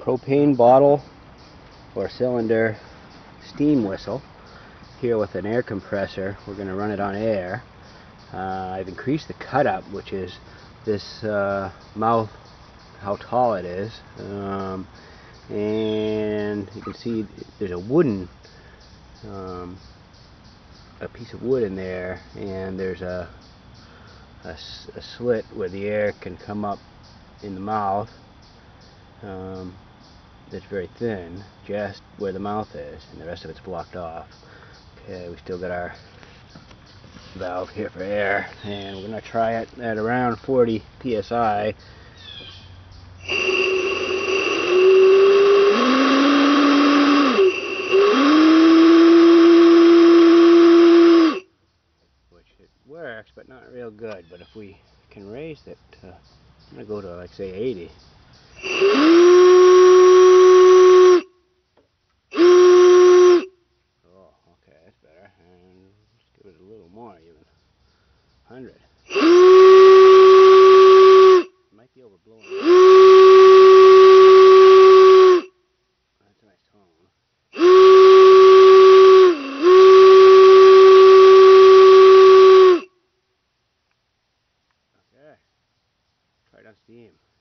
propane bottle or cylinder steam whistle here with an air compressor. We're going to run it on air. I've increased the cut up, which is this mouth, how tall it is, and you can see there's a wooden a piece of wood in there, and there's a slit where the air can come up in the mouth. That's very thin, just where the mouth is, and the rest of it's blocked off. Okay, we still got our valve here for air, and we're going to try it at around 40 psi. Which it works, but not real good. But if we can raise it, I'm going to go to, like, say 80. Oh, okay, that's better. And let's give it a little more, even 100. Might be overblowing. That's a nice tone. Okay, try it on steam.